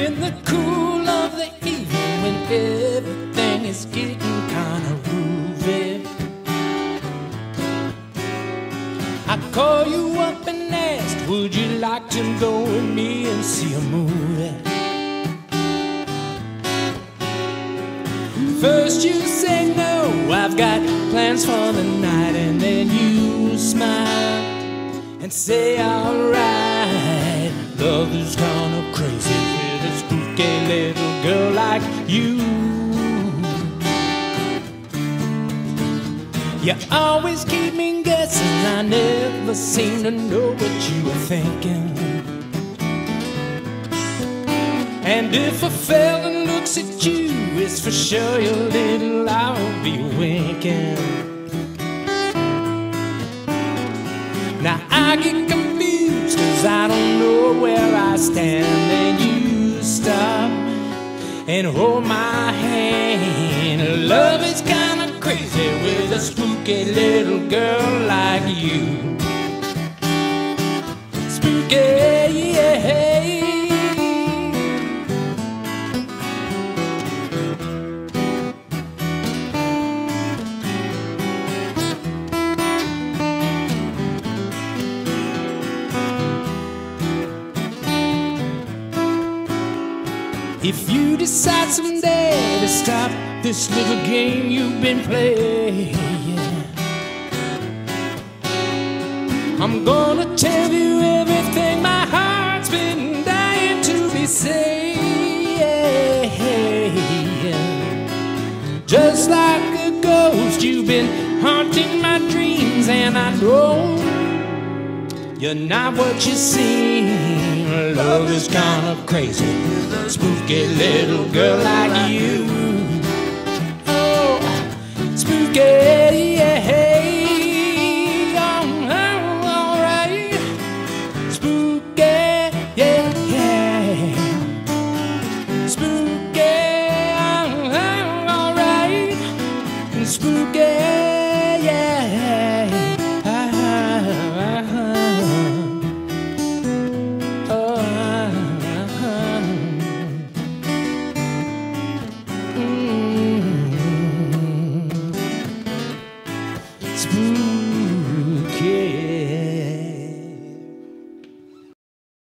in the cool of the evening when everything is getting kinda groovy, I call you up and ask, would you like to go with me and see a movie? First you say no, I've got plans for the night, and then you smile and say alright. Love is kinda crazy with a spooky little girl like you. You always keep me guessing, I never seem to know what you were thinking. And if a fella looks at you, it's for sure your little eye will be winking. Now I get confused, cause I don't know where I stand. Then you stop and hold my hand. Love is kinda crazy with a spooky little girl like you. Spooky, yeah. If you decide someday to stop this little game you've been playing, I'm gonna tell you everything my heart's been dying to be saying. Just like a ghost, you've been haunting my dreams, and I know you're not what you seem. Love is kinda crazy with a spooky little girl like you. Oh, spooky.